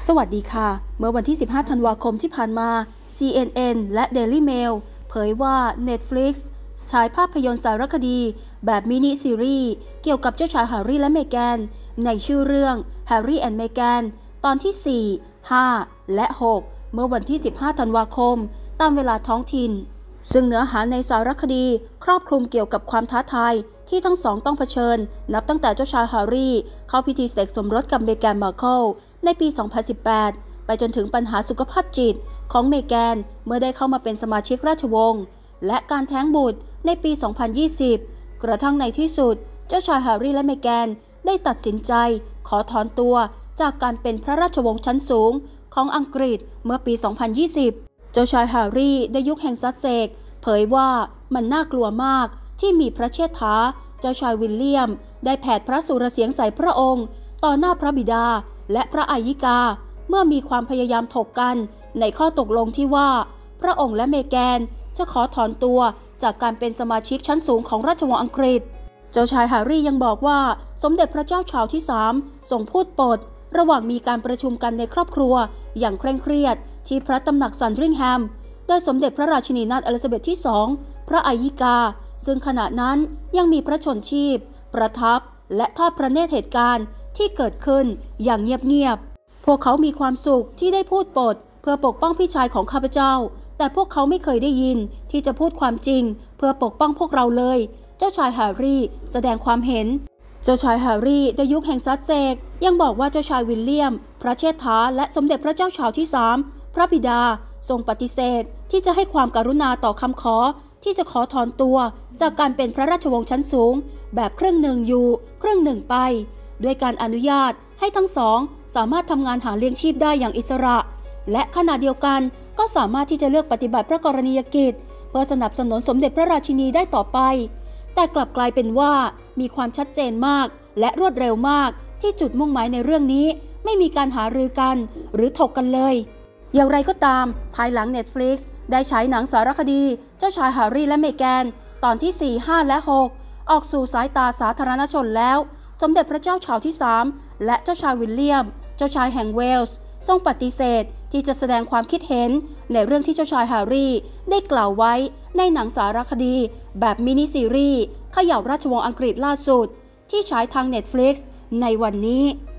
สวัสดีค่ะเมื่อวันที่ 15 ธันวาคมที่ผ่านมา CNN และ Daily Mail เผยว่า Netflix ฉายภาพยนตร์สารคดีแบบมินิซีรีส์เกี่ยวกับเจ้าชายแฮร์รี่และเมแกนในชื่อเรื่อง Harry and Meghan ตอนที่ 4 5 และ 6 เมื่อวันที่ 15 ธันวาคมตามเวลาท้องถิ่นซึ่งเนื้อหาในสารคดีครอบคลุมเกี่ยวกับความท้าทายที่ทั้งสองต้องเผชิญนับตั้งแต่เจ้าชายแฮร์รี่เข้าพิธีเสกสมรสกับเมแกน มาร์เคิลในปี 2018 ไปจนถึงปัญหาสุขภาพจิตของเมแกนเมื่อได้เข้ามาเป็นสมาชิกราชวงศ์และการแท้งบุตรในปี 2020 กระทั่งในที่สุดเจ้าชายแฮร์รี่และเมแกนได้ตัดสินใจขอถอนตัวจากการเป็นพระราชวงศ์ชั้นสูงของอังกฤษเมื่อปี 2020 เจ้าชายแฮร์รี่ในยุคแห่งซัสเซ็กซ์เผยว่ามันน่ากลัวมากที่มีพระเชษฐาเจ้าชายวิลเลียมได้แผดพระสุรเสียงใส่พระองค์ต่อหน้าพระบิดาและพระอัยิกาเมื่อมีความพยายามถกกันในข้อตกลงที่ว่าพระองค์และเมแกนจะขอถอนตัวจากการเป็นสมาชิกชั้นสูงของราชวงศ์อังกฤษเจ้าชายแฮร์รี่ยังบอกว่าสมเด็จพระเจ้าชาร์ลส์ที่ 3 ทรงพูดปดระหว่างมีการประชุมกันในครอบครัวอย่างเคร่งเครียดที่พระตำหนักซันดริงแฮมโดยสมเด็จพระราชินีนาถอลิซาเบธที่ 2 พระอัยิกาซึ่งขณะนั้นยังมีพระชนชีพประทับและทอดพระเนตรเหตุการณ์ที่เกิดขึ้นอย่างเงียบๆพวกเขามีความสุขที่ได้พูดปดเพื่อปกป้องพี่ชายของข้าพเจ้าแต่พวกเขาไม่เคยได้ยินที่จะพูดความจริงเพื่อปกป้องพวกเราเลยเจ้าชายแฮร์รี่แสดงความเห็นเจ้าชายแฮร์รี่ในยุคแห่งซัสเซ็กซ์ยังบอกว่าเจ้าชายวิลเลียมพระเชษฐาและสมเด็จพระเจ้าชาร์ลส์ที่ 3 พระบิดาทรงปฏิเสธที่จะให้ความกรุณาต่อคำขอที่จะขอถอนตัวจากการเป็นพระราชวงศ์ชั้นสูงแบบครึ่งหนึ่งอยู่ครึ่งหนึ่งไปด้วยการอนุญาตให้ทั้งสองสามารถทำงานหาเลี้ยงชีพได้อย่างอิสระและขณะเดียวกันก็สามารถที่จะเลือกปฏิบัติพระกรณียกิจเพื่อสนับสนุนสมเด็จพระราชินีได้ต่อไปแต่กลับกลายเป็นว่ามีความชัดเจนมากและรวดเร็วมากที่จุดมุ่งหมายในเรื่องนี้ไม่มีการหารือกันหรือถกกันเลยอย่างไรก็ตามภายหลัง Netflix ได้ฉายหนังสารคดีเจ้าชายแฮร์รี่และเมแกนตอนที่ 4 5 และ 6 ออกสู่สายตาสาธารณชนแล้วสมเด็จพระเจ้าชาร์ลส์ที่ 3 และเจ้าชายวิลเลียมเจ้าชายแห่งเวลส์ทรงปฏิเสธที่จะแสดงความคิดเห็นในเรื่องที่เจ้าชายแฮร์รี่ได้กล่าวไว้ในหนังสารคดีแบบมินิซีรีส์เขย่าราชวงศ์อังกฤษล่าสุดที่ฉายทาง Netflix ในวันนี้